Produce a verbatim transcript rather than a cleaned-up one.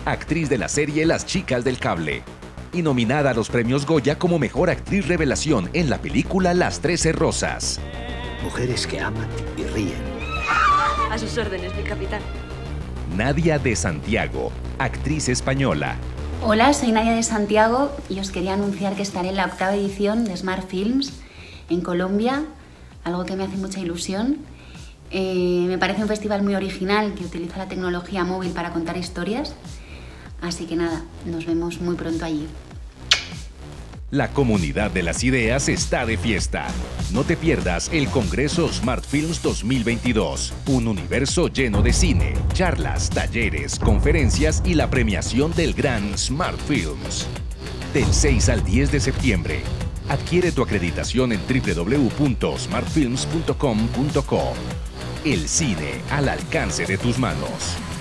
actriz de la serie Las Chicas del Cable, y nominada a los premios Goya como Mejor Actriz Revelación en la película Las Trece Rosas. Mujeres que aman y ríen. A sus órdenes, mi capitán. Nadia de Santiago, actriz española. Hola, soy Nadia de Santiago y os quería anunciar que estaré en la octava edición de Smart Films en Colombia, algo que me hace mucha ilusión. Eh, me parece un festival muy original que utiliza la tecnología móvil para contar historias, así que nada, nos vemos muy pronto allí. La comunidad de las ideas está de fiesta. No te pierdas el Congreso Smart Films dos mil veintidós, un universo lleno de cine, charlas, talleres, conferencias y la premiación del gran Smart Films. Del seis al diez de septiembre. Adquiere tu acreditación en w w w punto smart films punto com punto co. El cine al alcance de tus manos.